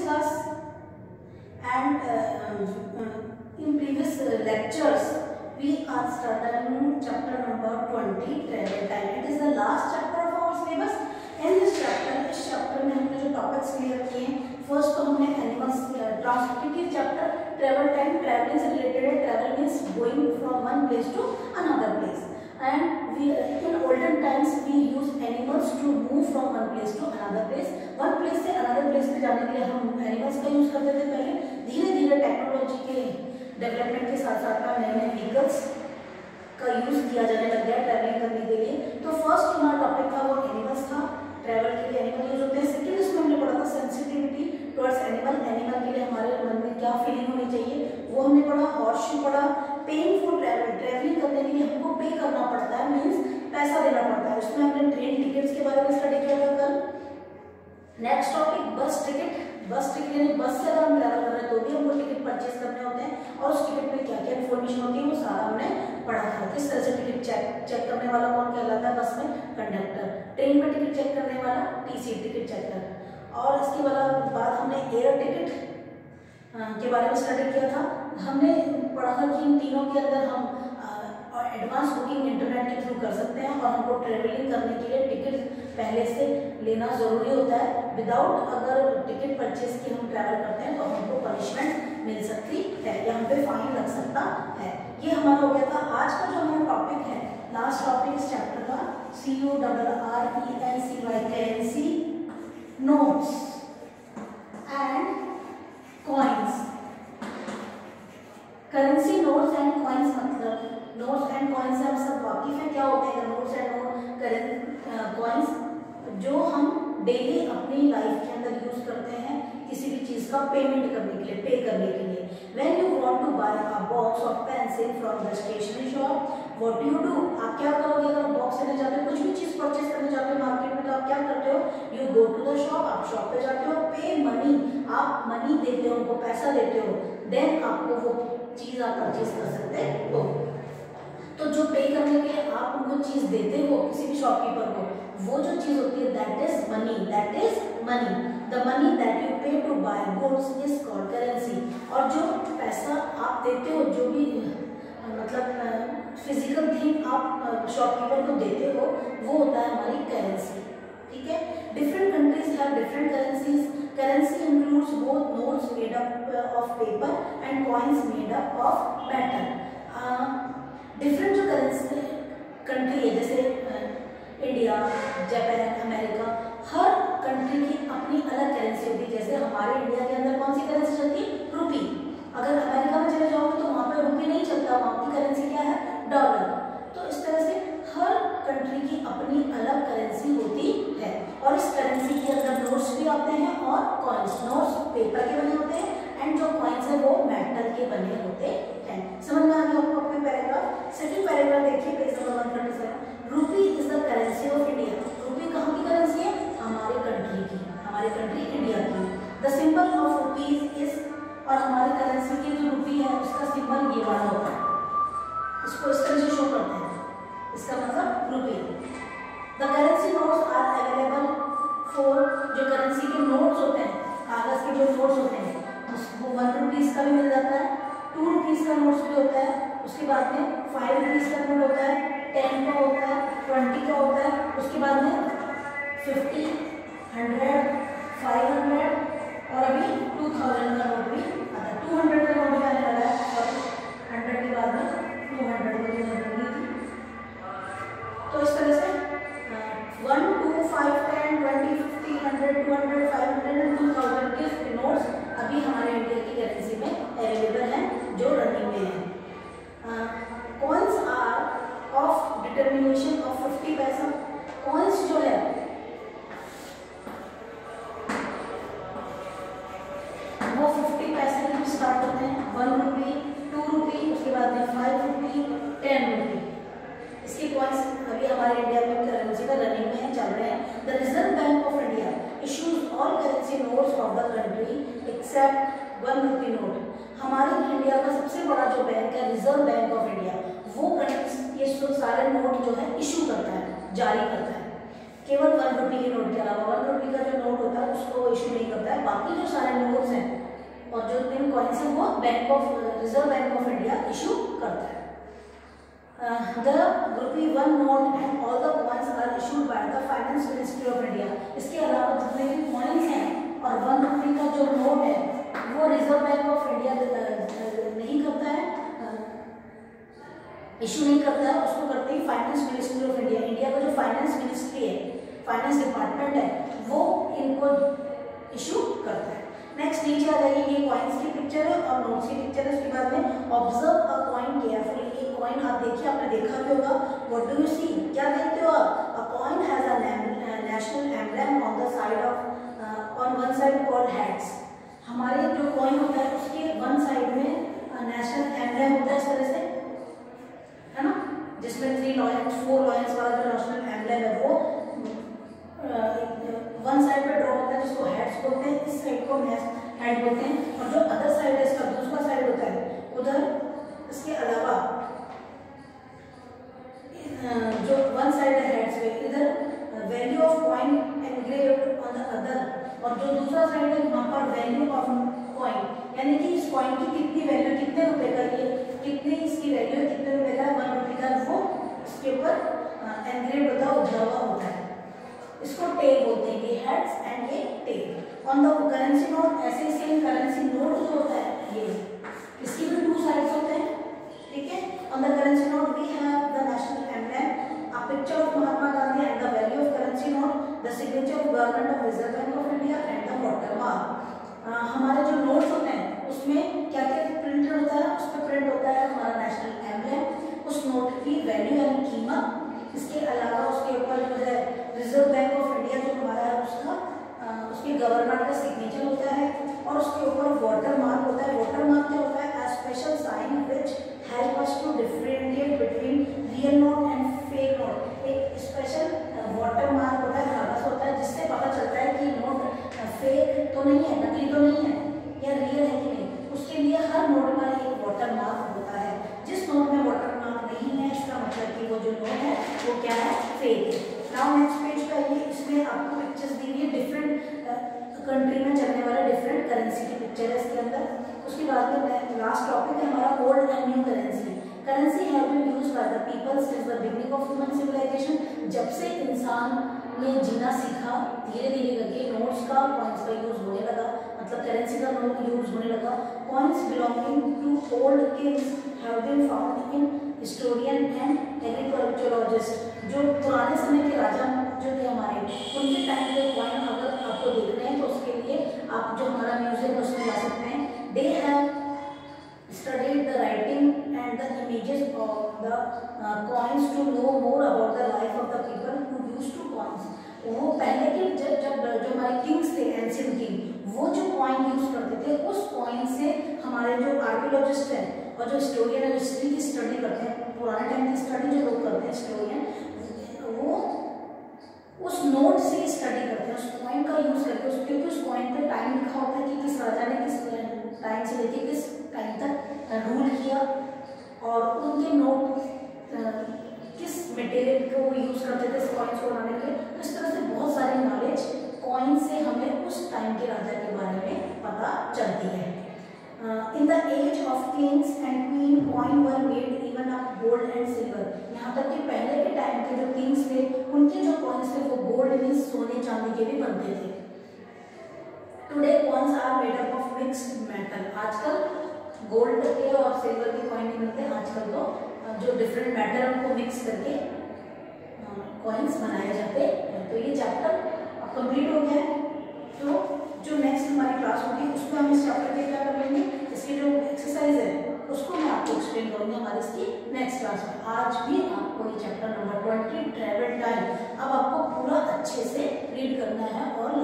class and in previous lectures we are studying chapter number 20 travel time. It is the last chapter of our syllabus. In this chapter, इस chapter में हमने जो topics clear किए हैं, first तो हमने animals transportive chapter travel time, traveling से related है. Travel means going from one place to another place. And we in olden times we use animals to move from one place to another place. One place से another place में जाने के लिए हम animals का use करते थे पहले. धीरे धीरे टेक्नोलॉजी के डेवलपमेंट के साथ साथ में नए नए व्हीकल्स का यूज किया जाने लग गया ट्रैवलिंग करने के लिए. तो फर्स्ट हमारा टॉपिक था वो एनिमल्स था. ट्रैवल के लिए एनिमल यूज होते हैं. सेकंड इसमें हमने पढ़ा था सेंसिटिविटी टुवर्ड्स एनिमल. एनिमल के लिए हमारे मन में क्या फीलिंग होनी चाहिए वो हमने पढ़ा. हॉर्स पढ़ा. पेइंग फॉर ट्रैवल, ट्रैवलिंग करने के लिए हमको पे करना पड़ता है, मीन्स पैसा देना पड़ता है. उसमें हमने ट्रेन टिकट्स के बारे में स्टडी किया था कल. Next topic bus ticket. Bus ticket यानी बस से अगर हम ट्रैवल कर रहे हैं तो भी हमको टिकट परचेज करने होते हैं और उस टिकट में क्या क्या इन्फॉर्मेशन होती है वो सारा हमने पढ़ा था. किस तरह से टिकट चेक करने वाला कौन कहलाता है बस में? कंडक्टर. ट्रेन में टिकट चेक करने वाला टीसी, टिकट चेकर. और इसके बाद हमने एयर टिकट के बारे में स्टडी किया था. हमने पढ़ा था कि इन तीनों के अंदर हम एडवांस बुकिंग इंटरनेट के थ्रू कर सकते हैं और हमको ट्रेवलिंग करने के लिए टिकट पहले से लेना जरूरी होता है. विदाउट अगर टिकट परचेज की हम ट्रैवल करते हैं तो हमको पनिशमेंट मिल सकती है या हम पे फाइन लग सकता है. ये हमारा हो गया था. आज का जो हमारा टॉपिक है, लास्ट टॉपिक इस चैप्टर का, CURRENCY currency, notes and coins. Currency, notes and coins मतलब नोट्स एंड कॉइन्स से हम सब वाकिफ है. क्या होते हैं नोट्स एंड कॉइन्स? जो हम डेली अपनी लाइफ के अंदर यूज करते हैं किसी भी चीज का पेमेंट करने के लिए, पे करने के लिए. When you want to buy a box of pencil from the stationery shop, what do you do? आप क्या करोगे अगर बॉक्स लेने जाते हो, कुछ भी चीज परचेज करने जाते हो मार्केट में, तो आप क्या करते हो? You go to the shop, आप शॉप पे जाते हो, पे मनी, आप मनी देते हो, उनको पैसा देते हो, देन आपको वो चीज आप परचेज कर सकते हो. तो जो पे करने के लिए आप उनको चीज देते हो किसी भी शॉपकीपर को, वो जो चीज होती है that is money. That is money. The money that you pay to buy goods is called currency. और जो पैसा आप देते हो, जो भी मतलब फिजिकल थिंग आप शॉपकीपर को देते हो, वो होता है हमारी करेंसी. ठीक है. Different countries have different currencies. Currency includes both notes made up of paper and coins made up of metal. Different जो करेंसी कंट्री है जैसे इंडिया, जापान, अमेरिका, हर कंट्री की अपनी अलग करेंसी होती है. जैसे हमारे इंडिया के अंदर कौन सी करेंसी चलती है? रुपी. अगर अमेरिका में चले जाओगे तो वहाँ पे रुपी नहीं चलता, वहाँ की करेंसी क्या है? डॉलर. तो इस तरह से हर कंट्री की अपनी अलग करेंसी होती है. और इस करेंसी के अंदर नोट्स भी आते हैं और कॉइन्स. नोट्स पेपर के बने होते हैं एंड जो कॉइन्स है वो मेटल के बने होते हैं. समझ में आ गया आपको अपने पैराग्राफ? सेकंड पैराग्राफ देखिए page number 137. Rupee is the currency of India. Rupee कहाँ की करेंसी है? हमारे कंट्री की, हमारे कंट्री इंडिया की. The symbol of rupees is, और हमारी करेंसी की जो रूपी है उसका सिंबल ये वाला होता है. इसको इस तरह से शो करते हैं, इसका मतलब rupee. The currency notes are available for, जो करेंसी के नोट्स होते हैं, कागज के जो नोट्स होते हैं, वो 1 रुपीज का भी मिल जाता है, 2 रुपीज का नोट्स भी होता है. उसके बाद में 5 रुपीज का नोट होता है, 10 का होता है, 20 का होता है. उसके बाद में 50, 100, 500 और अभी 2000 का नोट भी आता है. 200 का नोट भी आने लगा है. सॉरी, 100 के बाद में 200 को जरूरी थी. तो इस तरह से 1, 2, 5, 10, 20, 50, 100, 200, 500 और 2000 के नोट्स अभी हमारे इंडिया की करेंसी में अवेलेबल हैं, जो रनिंग में है. Coins are of determination of 50 paisa. Coins जो है वो 50 पैसे से स्टार्ट होते हैं. 1 रुपी, 2 रुपी, उसके बाद में 5 रुपी, 10 रुपी. इसके कॉइन्स अभी हमारे इंडिया में करेंसी में रनिंग में चल रहे हैं. The Reserve bank of India issues all currency notes of the country except 1 rupee note. हमारे इंडिया का सबसे बड़ा जो बैंक है रिजर्व बैंक ऑफ इंडिया, वो ये सारे नोट जो है इशू करता है, जारी करता है. केवल 1 रुपी के नोट के अलावा 1 रुपी का जो नोट होता है उसको इशू नहीं करता है. बाकी जो सारे notes Reserve bank of India issue करता है। The ₹1 note and all the coins are issued by the Finance Ministry of India। इसके अलावा जितने भी कॉइन्स हैं और ₹1 का जो नोट है वो रिजर्व बैंक ऑफ इंडिया नहीं करता है, इशू नहीं करता है, उसको करती है finance ministry of India. India का जो फाइनेंस मिनिस्ट्री है, फाइनेंस डिपार्टमेंट है, वो इनको इशू करता है। नेक्स्ट नीचे आ जाइए, ये कॉइन्स की पिक्चर है और नोट्स की पिक्चर है। उसके बाद में ऑब्जर्व अ कॉइन केयरफुली। एक कॉइन आप देखिए, आपने देखा भी होगा। What do you see? क्या देखते हो आप? A coin has a national emblem on the side of on one side called heads. हमारे जो कॉइन होता है उसके वन साइड में नेशनल एम्ब्लेम होता है इस तरह से, है ना, जिसमें 4 लॉयंस वाला जो नेशनल एम्ब्लेम है वो वन साइड पे ड्रॉ होता है, जिसको हेड्स बोलते हैं। इस साइड को हेड बोलते हैं और जो अदर साइड है, इसका दूसरा साइड होता है उधर। इसके अलावा जो वन साइड है हेड्स पे, इधर value of coin engraved on the other, और जो दूसरा साइड है वहाँ पर वैल्यू ऑफ कॉइन, यानी कि इस कॉइन की कितनी वैल्यू, कितने रुपए का, ये कितनी इसकी वैल्यू, कितने रुपए का, ₹1 का, वो इसके ऊपर एनग्रेव्ड होता है, उभरा हुआ होता है। इसको टेल बोलते हैं, ये हेड्स एंड ये tail. On the currency note, ऐसे सेम करेंसी नोट जो होता है ये, इसकी भी 2 साइड्स होते हैं, ठीक है। On the currency note we have the national emblem, a picture of Mahatma Gandhi and the value of currency note, the signature of government of reserve bank of India and the watermark. हमारे जो notes होते हैं उसमें क्या क्या printed होता है? उस पर प्रिंट होता है हमारा नेशनल एम्ब्लेम, उस नोट की वैल्यू यानी कीमत। इसके अलावा उसके ऊपर जो है रिजर्व बैंक ऑफ इंडिया जो हमारा है उसका उसके गवर्नमेंट का सिग्नेचर होता है, और उसके ऊपर वाटर मार्क होता है। वाटर मार्क क्या होता है? A special sign which help us to differentiate between real note and fake note. एक स्पेशल वाटर मार्क होता है, कागज होता है, जिससे पता चलता है कि नोट फेक तो नहीं है, नकली तो नहीं है, या रियल है कि नहीं। उसके लिए हर नोट पर एक वाटर मार्क होता है। जिस नोट में वाटर मार्क नहीं है, इसका मतलब कि वो जो नोट है वो क्या है? फेक है। नाउ नेक्स्ट पेज पे आइए, इसमें आपको पिक्चर्स दी हुई है, डिफरेंट कंट्री में चलने वाले डिफरेंट करेंसी की पिक्चर है इसके अंदर। उसके बाद में लास्ट टॉपिक है हमारा old and new currency. Currency have been used by the people since the beginning of human civilization. जब से इंसान ने जीना सीखा, धीरे धीरे करके नोट्स का, कॉइन्स का यूज होने लगा, मतलब करेंसी का नोट यूज होने लगा। Coins belonging to old kings have been found in historian and agriculturologist. जो पुराने समय के राजा जो थे हमारे, उनके टाइम के कॉइन अगर आपको देखने हैं तो उसके लिए आप जो हमारा म्यूजियम है उसमें जा सकते हैं। They have studied the writing and the images of the coins to know more about the life of the people who used to coins. वो पहले के जब जो हमारे किंग्स थे, एंशिएंट किंग, वो जो कॉइन यूज करते थे, उस कॉइन से हमारे जो आर्कियोलॉजिस्ट हैं और जो हिस्टोरियन है, हिस्ट्री की स्टडी करते हैं, पुराने टाइम की स्टडी जो लोग करते हैं हिस्टोरियन, वो उस नोट से स्टडी करते हैं, उस कॉइन का यूज करके, क्योंकि उस कॉइन पे टाइम लिखा होता है कि किस राजा ने किस टाइम से लेके किस टाइम तक रूल किया, और उनके नोट किस मटेरियल को वो यूज करते थे इस कॉइन्स को बनाने के लिए। तो इस तरह से बहुत सारी नॉलेज कॉइन से हमें उस टाइम के राजा के बारे में पता चलती है। In the age of kings and queen, coin were made even of gold and silver। यहाँ तक कि पहले के टाइम के जो किंग्स थे, उनके जो कॉइन्स थे वो गोल्ड मीन्स सोने चांदी के भी बनते थे। Today coins are made up of mixed metal। आजकल गोल्ड के और सिल्वर के कॉइन नहीं मिलते, आजकल तो जो डिफरेंट मेटल उनको मिक्स करके कॉइन्स बनाए जाते हैं। तो ये चैप्टर अब कंप्लीट हो गया है। तो जो नेक्स्ट हमारी क्लास होगी उसमें हम इस चैप्टर पे क्या कर लेंगे, इसकी जो एक्सरसाइज है उसको मैं आपको एक्सप्लेन करूँगी हमारी इसकी नेक्स्ट क्लास में। आज भी आपको ये चैप्टर नंबर 20 ट्रैवल टाइम अब आपको पूरा अच्छे से रीड करना है और